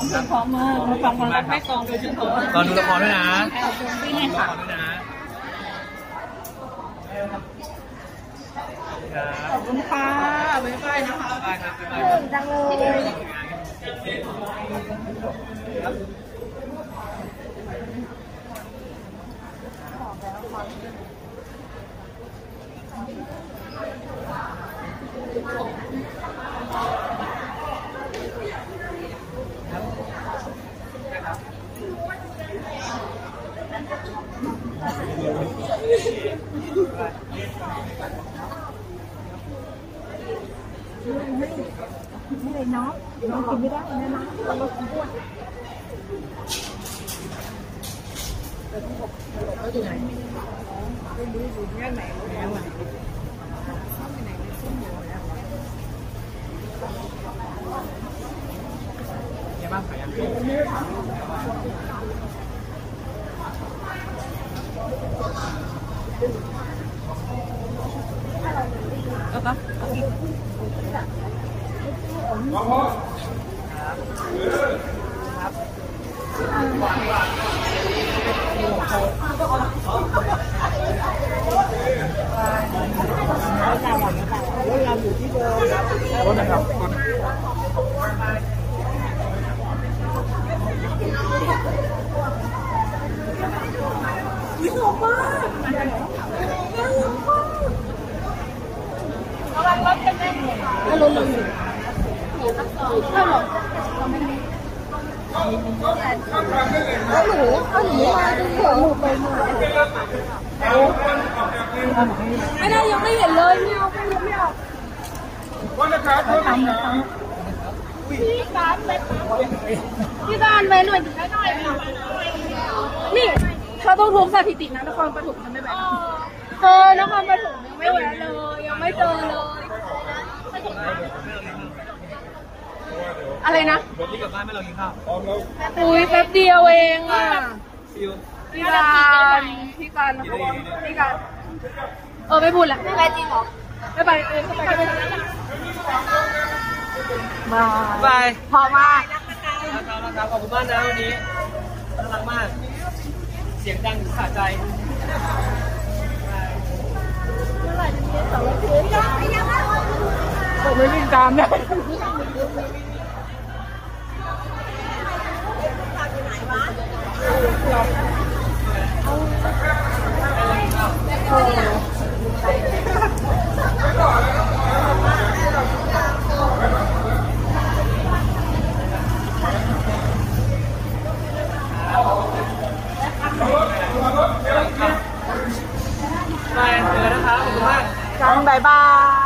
พร้อมมากมาฟังความรักแม่กองโดยเฉพาะตอนดูละครด้วยนะพี่เนี่ยค่ะขอบคุณค่ะบ๊ายบายนะคะบ๊ายบายครับบ๊ายบายจังเลยไม่เลยเนาะน้องกินไม่ได้นะนะเราลดความอ้วนเขาอยู่ไหนไม่รู้อยู่แค่ไหนแล้วอ่ะเข้าไปไหนไม่ขึ้นอยู่แล้วเนี่ยบ้างขายยังไงก็ปะเราอยู่ที่เดิมนะครับวิวมากระวังรถกันแน่ไม่รถเลยถ้าหรอกเอาหนูมาดูเถอะหนูไปหนูไม่ได้ยังไม่เห็นเลยไม่เอาไม่เอาพี่การไปหน่อยได้หน่อยนี่เขาต้องทุบสถิตินะนครปฐมทำไม่แบบนครปฐมยังไม่แวะเลยยังไม่เจอเลยอะไรนะวันนี้กลับบ้านไม่เรากินข้าวอุ้ยแป๊บเดียวเองอ่ะพี่การไม่พูดละไม่ไปจริงหรอไม่ไปไม่ไปบายพอมากครับขอบคุณมากนะวันนี้น่ารักมากเสียงดังสะใจเมื่อไหร่จะมีสาวเพื่อนผมไม่วิ่งตามเนี่ยไปเลยนะคะขอบคุณมากบ๊ายบาย